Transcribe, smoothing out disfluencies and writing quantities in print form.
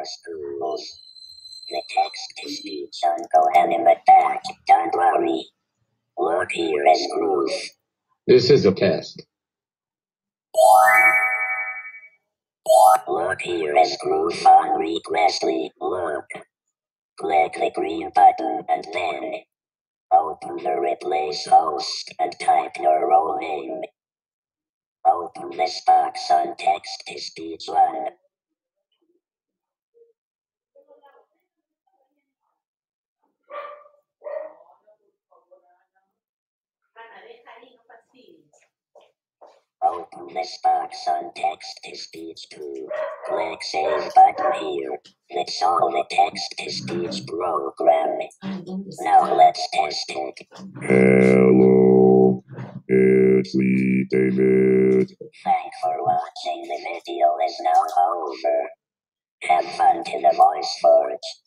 for schools. The text-to-speech on Coanimat Back. Don't worry. Look here as proof. This is a test. Look here as proof on Requestly. Look. Click the green button and then open the replace host and type your role name. Open this box on text-to-speech 1. Open this box on text-to-speech 2. Click save button here. That's all the text-to-speech program. Now let's test it. Hello, it's me, David. Thanks for watching. The video is now over. Have fun to the VoiceForge.